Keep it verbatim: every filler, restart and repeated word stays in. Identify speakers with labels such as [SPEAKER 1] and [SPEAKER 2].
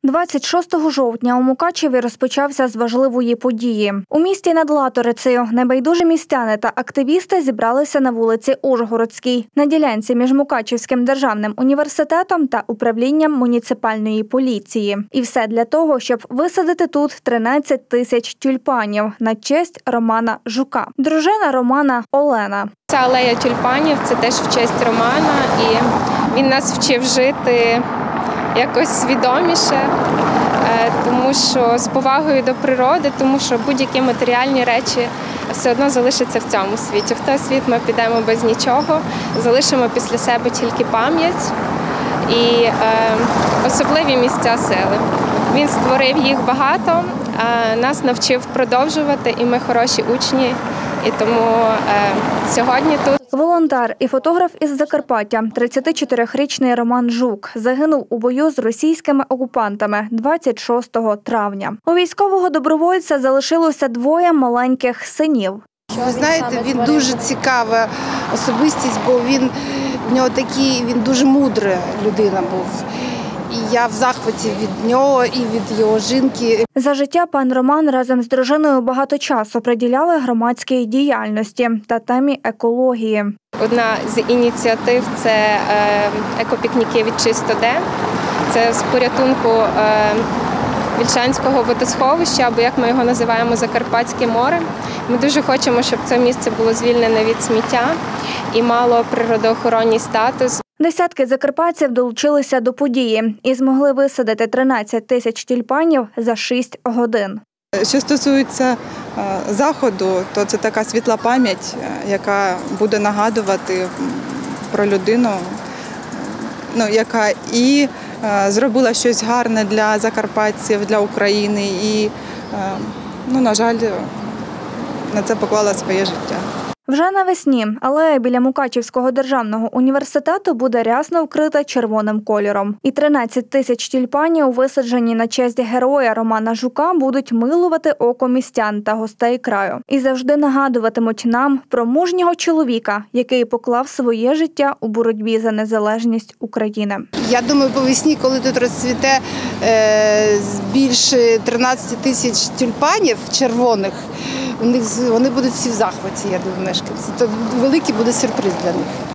[SPEAKER 1] двадцять шостого жовтня у Мукачеві розпочався з важливої події. У місті над Латорицею небайдужі містяни та активісти зібралися на вулиці Ужгородській, на ділянці між Мукачевським державним університетом та управлінням муніципальної поліції. І все для того, щоб висадити тут тринадцять тисяч тюльпанів на честь Романа Жука. Дружина Романа – Олена.
[SPEAKER 2] Ця алея тюльпанів – це теж в честь Романа, і він нас вчив жити якось свідоміше, тому що з повагою до природи, тому що будь-які матеріальні речі все одно залишаться в цьому світі. В той світ ми підемо без нічого, залишимо після себе тільки пам'ять і е, особливі місця сили. Він створив їх багато, а нас навчив продовжувати, і ми хороші учні. І тому е, сьогодні тут.
[SPEAKER 1] Волонтер і фотограф із Закарпаття, тридцятичотирирічний Роман Жук, загинув у бою з російськими окупантами двадцять шостого травня. У військового добровольця залишилося двоє маленьких синів.
[SPEAKER 3] Ви знаєте, він дуже цікава особистість, бо він в нього такий, він дуже мудра людина був. І я в захваті від нього і від його жінки.
[SPEAKER 1] За життя пан Роман разом з дружиною багато часу приділяли громадській діяльності та темі екології.
[SPEAKER 2] Одна з ініціатив – це екопікніки від Чисто.Де. Це з порятунку Вільшанського водосховища, або як ми його називаємо, Закарпатське море. Ми дуже хочемо, щоб це місце було звільнене від сміття і мало природоохоронний статус.
[SPEAKER 1] Десятки закарпатців долучилися до події і змогли висадити тринадцять тисяч тюльпанів за шість годин.
[SPEAKER 4] Що стосується заходу, то це така світла пам'ять, яка буде нагадувати про людину, ну, яка і зробила щось гарне для закарпатців, для України і, ну, на жаль, на це поклала своє життя.
[SPEAKER 1] Вже навесні алея біля Мукачевського державного університету буде рясно вкрита червоним кольором. І тринадцять тисяч тюльпанів, висаджені на честь героя Романа Жука, будуть милувати око містян та гостей краю. І завжди нагадуватимуть нам про мужнього чоловіка, який поклав своє життя у боротьбі за незалежність України.
[SPEAKER 3] Я думаю, по весні, коли тут розцвіте е, більше тринадцять тисяч тюльпанів червоних, у них, вони будуть всі в захваті, я думаю, мешканці. Це великий буде сюрприз для них.